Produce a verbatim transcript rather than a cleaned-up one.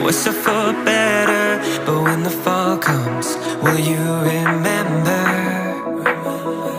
wish I for better, but when the fall comes, will you remember?